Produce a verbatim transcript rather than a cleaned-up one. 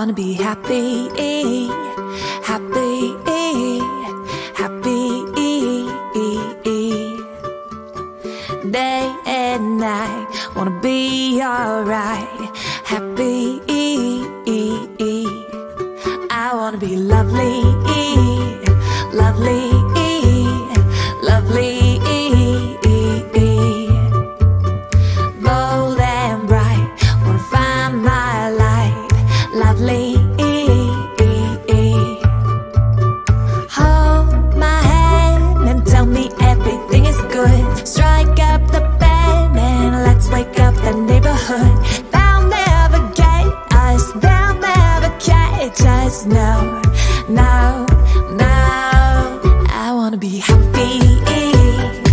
wanna be happy, happy, happy. Day and night, wanna be alright, happy. I wanna be lovely, lovely, lovely. Bold and bright, wanna find my light, lovely. Hold my hand and tell me everything is good. Strike up the band and let's wake up the neighborhood. They'll never get us, they'll never catch us. No, no, no. I wanna be happy.